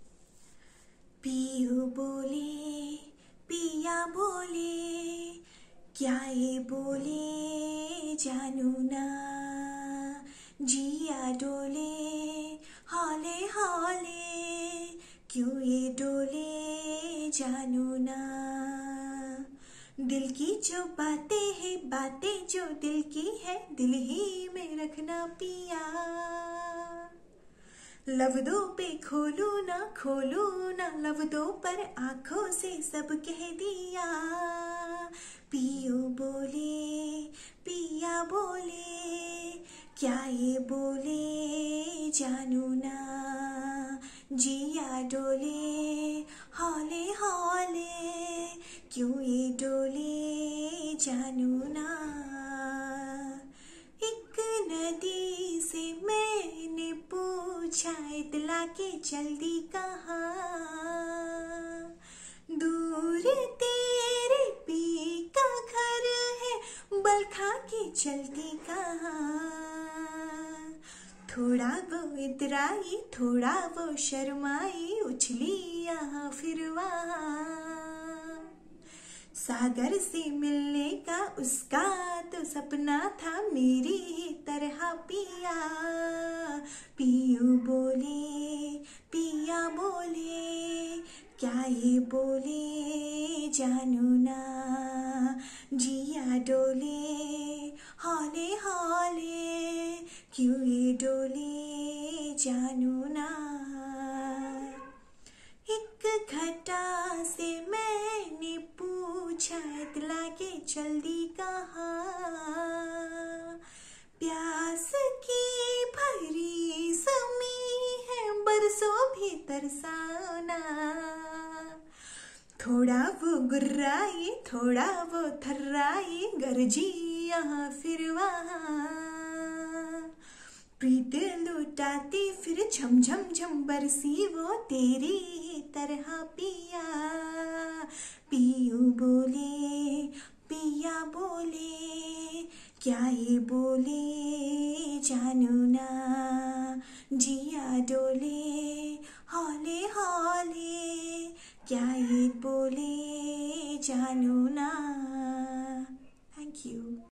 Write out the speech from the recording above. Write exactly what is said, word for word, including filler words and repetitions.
पियू बोले पिया बोले, क्या ये बोले जानू ना। जिया डोले हौले हौले, क्यों ये डोले जानू ना। दिल की जो बातें हैं, बातें जो दिल की है, दिल ही में रखना पिया। लफ्ज़ों पे खोलू ना खोलू ना, लफ्ज़ों पर आंखों से सब कह दिया। पियू बोले पिया बोले, क्या ये बोले जानू ना। जिया डोले हौले हौले, क्यों ये डोले जानू ना। एक नदी से मैंने पूछा, इतला के जल्दी कहाँ। दूर तेरे पी का घर है, बलखा के चलती कहाँ। थोड़ा वो इधर आई, थोड़ा वो शर्माई, उछली यहाँ फिर वहाँ। सागर से मिलने का उसका तो सपना था, मेरी ही तरह पिया। पियू बोले पिया बोले, क्या ये बोले जानू ना। जिया डोले हौले हौले, क्यों ये डोले जानू ना। एक घटा से मैंने पूछा, इतला के जल्दी कहाँ। प्यास की भरी समी है, बरसों भी तरसाना। थोड़ा वो गुर्राई थोड़ा वो थर्राई, गरजी यहाँ फिर वहाँ। प्रीत लुटाती फिर झम झम झम बरसी, वो तेरी तरह पिया। पियू बोले पिया बोले, क्या ये बोले जानू ना। जिया डोले हौले हौले, क्या ये बोले जानू ना। Thank you.